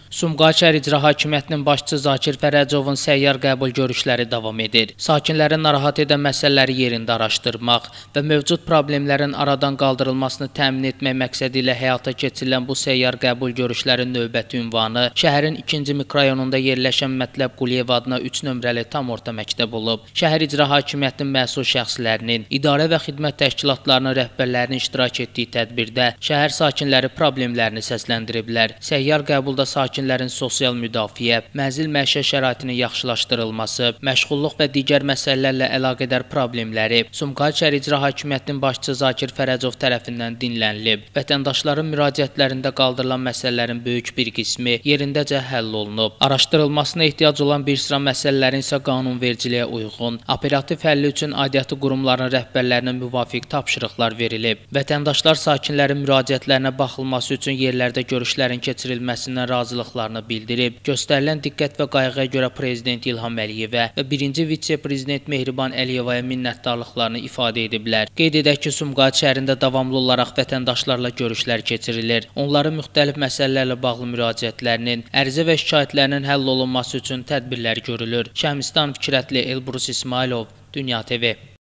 Sumqayıt şəhər İcra Hakimiyyətinin başçısı Zakir Fərəcovun səyyar qəbul görüşləri davam edir. Sakinləri narahat edən məsələləri yerində araşdırmaq və mövcud problemlərin aradan qaldırılmasını təmin etmək məqsədi ilə həyata keçirilən bu səyyar qəbul görüşlərin növbəti ünvanı şəhərin 2-ci mikrorayonunda yerləşən Mətləb Quliyev adına 3 nömrəli tam orta məktəb olub. Şəhər İcra Hakimiyyətinin məsul şəxslərinin, idarə və xidmət təşkilatlarının rəhbərlərinin iştirak etdiyi tədbirdə şəhər sakinləri problemlərini səsləndiriblər. Səyyar qəbulda sakinlərin sosial müdafiə, mənzil məişət şəraitinin yaxşılaşdırılması, məşğulluq və digər məsələlərlə əlaqədar problemləri Sumqayıt şəhər İcra Hakimiyyətinin başçısı Zakir Fərəcov tərəfindən dinlənilib. Vətəndaşların müraciətlərində qaldırılan məsələlərin böyük bir qismi yerindəcə həll olunub. Araşdırılmasına ehtiyac olan bir sıra məsələlərin isə qanunvericiliyə uyğun, operativ həlli üçün aidiyyatı qurumların rəhbərlərinə müvafiq tapşırıqlar verilib. Vətəndaşlar sakinlərin müraciətlərinə baxılması üçün yerlərdə görüşlərin keçirilməsindən razılıqlarını bildirib. Göstərilən diqqət və qayğıya görə Prezident İlham Əliyevə və 1-ci vitse-prezident Mehriban Əliyevaya minnətdarlıqlarını ifadə ediblər. Qeyd edək ki, Sumqayıt şəhərində davamlı olaraq vətəndaşlarla görüşlər keçirilir. Onların müxtəlif məsələlərlə bağlı müraciətlərinin, ərizə və şikayətlərinin həll olunması üçün tədbirlər görülür. Şəhmistan Fikrətli, Elbrus İsmailov, Dünya TV.